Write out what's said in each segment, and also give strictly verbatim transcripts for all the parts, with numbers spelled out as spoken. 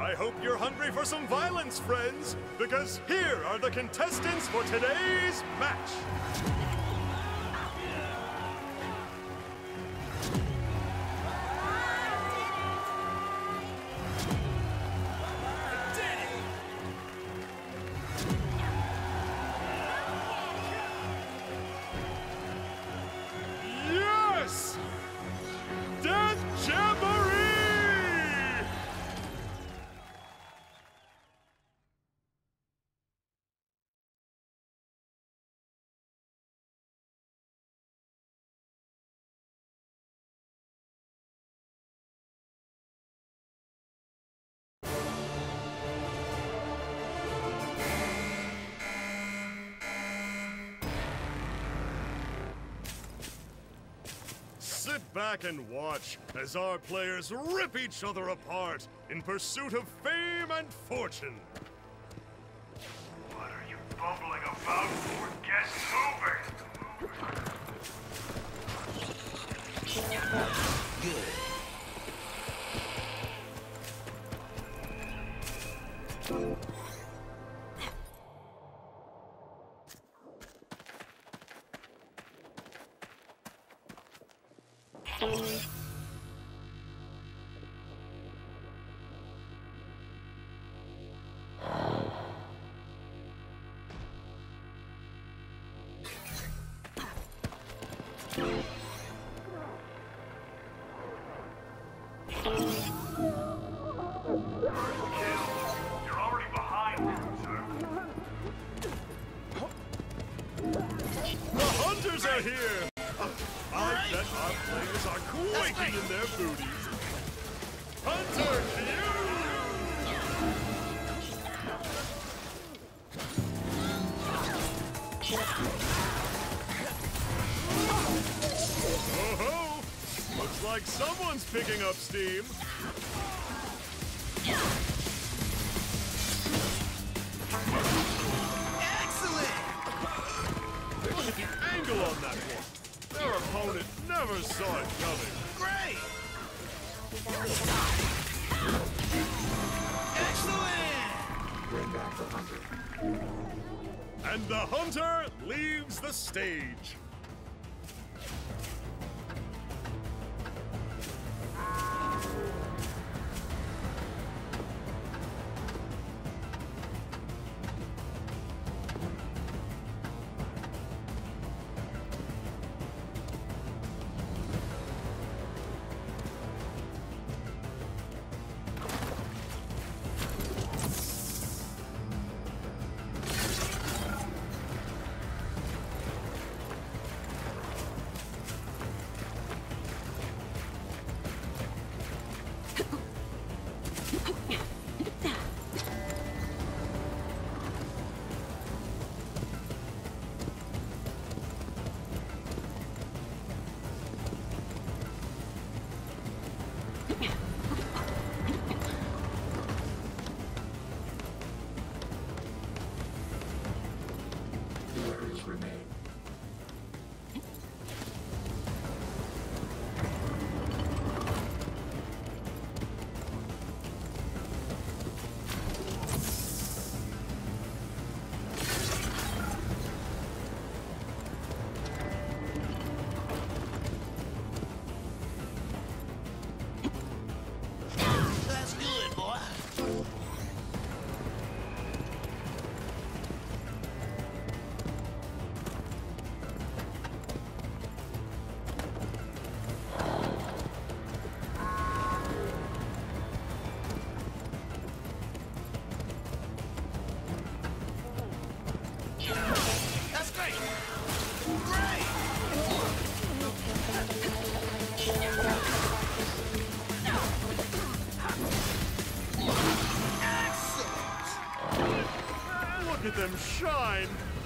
I hope you're hungry for some violence, friends, because here are the contestants for today's match. Yes! Death Jamboree! Sit back and watch as our players rip each other apart in pursuit of fame and fortune. What are you bumbling about for? Get moving! Good. You're already behind, sir. The hunters are here! I bet our players are quaking in their booties. Hunter, you! Oh-ho! Looks like someone's picking up steam. Excellent! Look at the angle on that one. Their opponent never saw it coming. Great! Excellent! Bring back the hunter. And the hunter leaves the stage. Remain. That's good, boy. That's great! Great! Excellent! Look at them shine.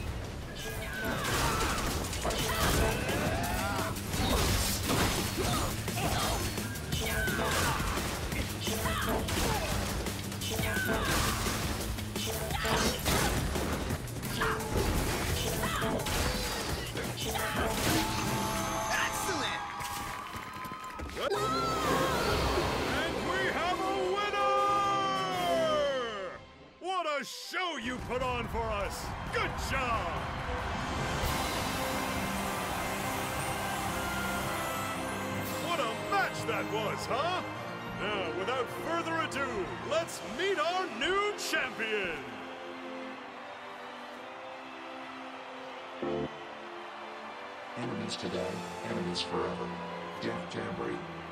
Excellent! And we have a winner! put on for us. Good job! What a match that was, huh? Now, without further ado, let's meet our new champion! Enemies today, enemies forever. Death Jamboree.